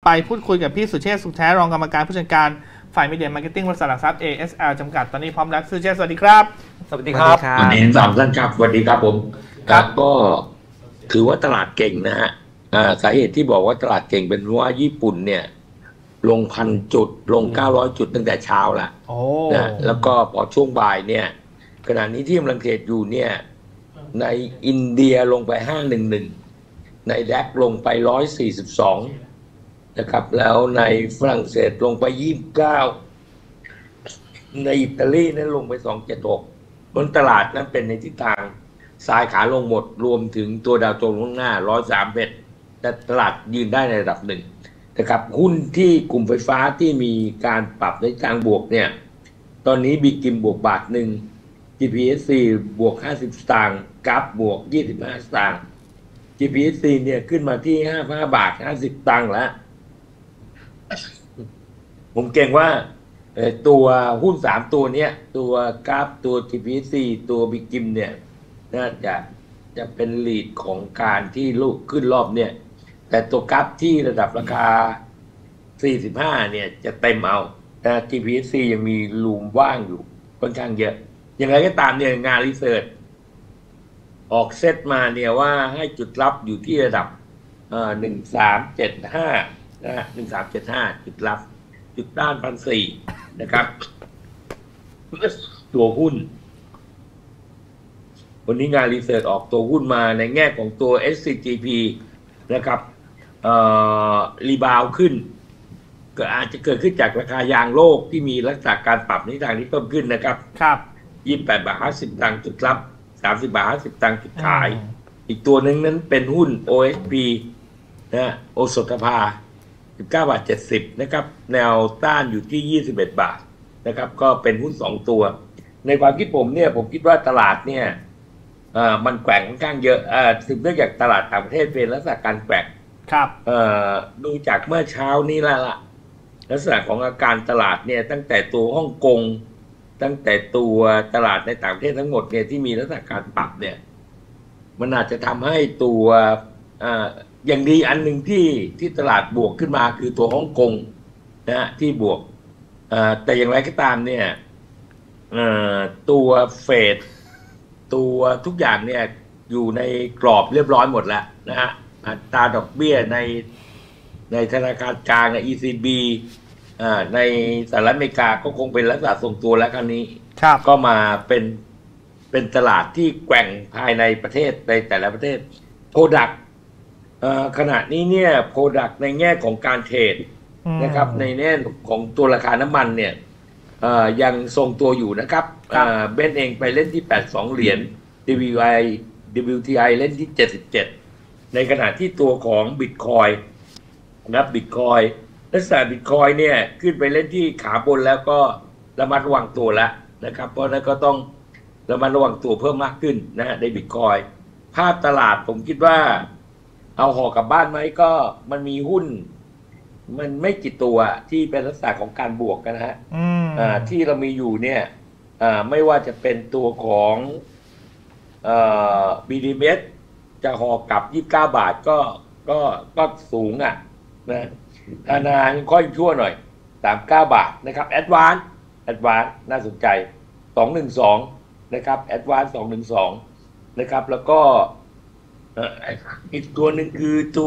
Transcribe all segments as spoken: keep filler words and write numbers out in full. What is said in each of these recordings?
ไปพูดคุยกับพี่สุเชษฐ์สุขแท้รองกรรมการผู้จัดการฝ่ายมีเดียมาร์เก็ตติ้งบริษัทหลักทรัพย์ เอ เอส แอล จำกัดตอนนี้พร้อมแล้วสุเชษฐ์สวัสดีครับสวัสดีครับวันนี้สามท่านครับสวัสดีครับผมครับก็ถือว่าตลาดเก่งนะฮะสาเหตุที่บอกว่าตลาดเก่งเป็นเพราะว่าญี่ปุ่นเนี่ยลงพันจุดลงเก้าร้อยจุดตั้งแต่เช้าละนะแล้วก็พอช่วงบ่ายเนี่ยขณะนี้ที่กำลังเทรดอยู่เนี่ยในอินเดียลงไปห้าร้อยสิบเอ็ดในแดกลงไปหนึ่งร้อยสี่สิบสองนะครับแล้วในฝรั่งเศสลงไปยี่สิบเก้าในอิตาลีนั้นลงไปสองร้อยเจ็ดสิบหกบนตลาดนั้นเป็นในทิศทางซ้ายขาลงหมดรวมถึงตัวดาวโจนส์ข้างหน้าหนึ่งร้อยสามสิบเอ็ดแต่ตลาดยืนได้ในระดับหนึ่งนะครับหุ้นที่กลุ่มไฟฟ้าที่มีการปรับในทางบวกเนี่ยตอนนี้บีกิมบวกบาทหนึ่ง จี พี เอส ซี บวกห้าสิบสตางค์กราฟบวกยี่สิบห้าสตางค์ จี พี เอส ซี เนี่ยขึ้นมาที่ห้าสิบห้าบาทห้าสิบตังค์แล้วผมเก่งว่าตัวหุ้นสามตัวเนี้ยตัวกราฟตัว จี พี เอส ซี ตัวบิกิมเนี่ยน่าจะจะเป็นลีดของการที่ลุกขึ้นรอบเนี่ยแต่ตัวกราฟที่ระดับราคาสี่สิบห้าเนี่ยจะเต็มเอาแต่ จี พี เอส ซี ยังมีรูมว่างอยู่ค่อนข้างเยอะอย่างไรก็ตามเนี่ยงานรีเสิร์ชออกเซตมาเนี่ยว่าให้จุดรับอยู่ที่ระดับหนึ่งสามเจ็ดห้านะฮะหนึ่งสามเจ็ดห้าจุดรับจุดด้านพันสี่นะครับตัวหุ้นวันนี้งานรีเสิร์ชออกตัวหุ้นมาในแง่ของตัว เอส ซี จี พี นะครับเอ่อรีบาวขึ้นก็อาจจะเกิดขึ้นจากราคายางโลกที่มีลักษณะการปรับในทางที่เพิ่มขึ้นนะครับครับยี่สิบแปดบาทห้าสิบตังค์จุดรับสามสิบบาทห้าสิบตังค์จุดขายอีกตัวหนึ่งนั้นเป็นหุ้น โอ เอส พี นะโอสถสภาสิบเก้าบาทเจ็ดสิบนะครับแนวต้านอยู่ที่ยี่สิบเอ็ดบาทนะครับก็เป็นหุ้นสองตัวในความคิดผมเนี่ยผมคิดว่าตลาดเนี่ยเอ่อมันแกว่งค่อนข้างเยอะเอ่อสืบเนื่องจากตลาดต่างประเทศเป็นลักษณะการแกว่งครับเอ่อดูจากเมื่อเช้านี้แล้วล่ะลักษณะของอาการตลาดเนี่ยตั้งแต่ตัวฮ่องกงตั้งแต่ตัวตลาดในต่างประเทศทั้งหมดเนี่ยที่มีลักษณะการปรับเนี่ยมันอาจจะทำให้ตัวอ่าอย่างดีอันหนึ่งที่ที่ตลาดบวกขึ้นมาคือตัวฮ่องกงนะฮะที่บวกแต่อย่างไรก็ตามเนี่ยตัวเฟดตัวทุกอย่างเนี่ยอยู่ในกรอบเรียบร้อยหมดแล้วนะฮะอัตราดอกเบี้ยในในธนาคารกลางใน อี ซี บี ในสหรัฐอเมริกาก็คงเป็นลักษณะทรงตัวแล้วครั้งนี้ก็มาเป็นเป็นตลาดที่แกว่งภายในประเทศในแต่ละประเทศโปรดักต์ขณะนี้เนี่ยโปรดักต์ในแง่ของการเทรดนะครับในแง่ของตัวราคาน้ำมันเนี่ยยังทรงตัวอยู่นะครับเบนเองไปเล่นที่แปดสิบสองเหรียญ ดับเบิลยู ไอ ดับเบิลยู ที ไอ เล่นที่เจ็ดสิบเจ็ดในขณะที่ตัวของ Bitcoin นะครับ Bitcoin ลักษณะ Bitcoin เนี่ยขึ้นไปเล่นที่ขาบนแล้วก็ระมัดระวังตัวแล้วนะครับเพราะนั้นก็ต้องระมัดระวังตัวเพิ่มมากขึ้นนะใน Bitcoin ภาพตลาดผมคิดว่าเอาห่อกลับบ้านไหมก็มันมีหุ้นมันไม่กี่ตัวที่เป็นลักษณะของการบวกกันนะฮะอ่าที่เรามีอยู่เนี่ยอ่าไม่ว่าจะเป็นตัวของเอ่อ บี ดี เอส จะห่อกลับยี่สิบเก้าบาทก็ก็ก็สูงอ่ะนะธนาค่อยชั่วหน่อยสามสิบเก้าบาทนะครับ Advance Advance น่าสนใจสองหนึ่งสองนะครับ Advance สองหนึ่งสองนะครับแล้วก็อีกตัวหนึ่งคือตัว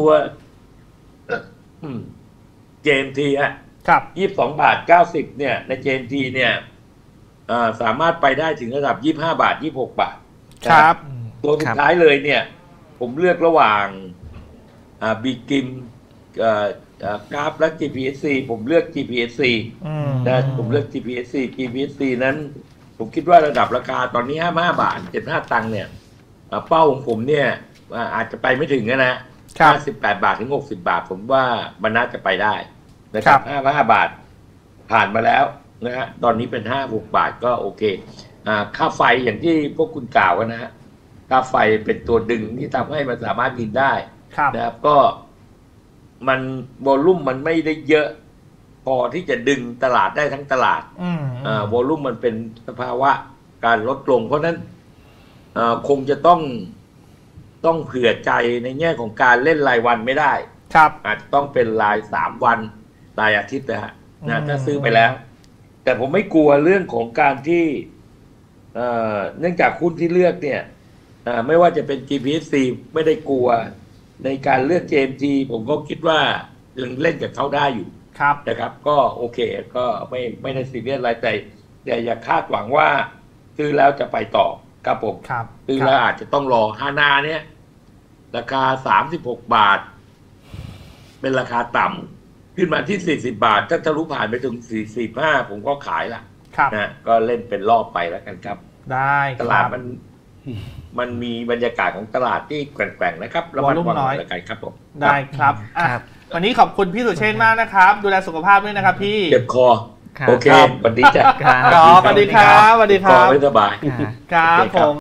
เจ เอ็ม ที อ่ะครับยี่สิบสองบาทเก้าสิบเนี่ยใน เจ เอ็ม ที เนี่ยสามารถไปได้ถึงระดับยี่สิบห้าบาทยี่สิบหกบาทครับตัวสุดท้ายเลยเนี่ยผมเลือกระหว่างบีกิมกราฟและ จี พี เอส ซี ผมเลือก จี พี เอส ซี นะผมเลือก จี พี เอส ซี จี พี เอส ซี นั้นผมคิดว่าระดับราคาตอนนี้ห้าสิบห้าบาทเจ็ดสิบห้าตังค์เนี่ยเป้าของผมเนี่ยอาจจะไปไม่ถึงนะห้าสิบแปดบาทถึงหกสิบบาทผมว่ามันน่าจะไปได้นะครับห้าสิบห้าบาทผ่านมาแล้วนะฮะตอนนี้เป็นห้าสิบหกบาทก็โอเคอ่าค่าไฟอย่างที่พวกคุณกล่าวนะฮะค่าไฟเป็นตัวดึงที่ทำให้มันสามารถบินได้นะครับก็มันวอลลุ่มมันไม่ได้เยอะพอที่จะดึงตลาดได้ทั้งตลาดอ่าวอลลุ่มมันเป็นสภาวะการลดลงเพราะนั้นอ่าคงจะต้องต้องเผื่อใจในแง่ของการเล่นรายวันไม่ได้ครับอาจจะต้องเป็นรายสามวันรายอาทิตย์นะฮะอืมนะถ้าซื้อไปแล้ว แต่ผมไม่กลัวเรื่องของการที่เอ่อเนื่องจากหุ้นที่เลือกเนี่ยเอ่อไม่ว่าจะเป็น จี พี เอส ซี ไม่ได้กลัวในการเลือก เจ เอ็ม จี ผมก็คิดว่ายังเล่นกับเขาได้อยู่ครับนะครับ ก็โอเคก็ไม่ไม่ได้ซีเรียสอะไรแต่แต่อย่าคาดหวังว่าซื้อแล้วจะไปต่อครับผมครับซื้อแล้วอาจจะต้องรอฮานาเนี่ยราคาสามสิบหกบาท เป็นราคาต่ำขึ้นมาที่สี่สิบาท ถ้าทะลุผ่านไปถึงสี่สิบห้าผมก็ขายละครับนะก็เล่นเป็นรอบไปแล้วกันครับได้คตรับลาดมันมันมีบรรยากาศของตลาดที่แกว่งๆนะครับระมัดระวังหน่อยแล้วกันครับผมได้ครับอ่ะครับวันนี้ขอบคุณพี่สุเชษฐ์มากนะครับ ดูแลสุขภาพด้วยนะครับพี่เจ็บคอครับโอเคครับสวัสดีจ้ะครับครับสวัสดีครับสวัสดีคคอรับไม่สบายครับครับโอเคผครับม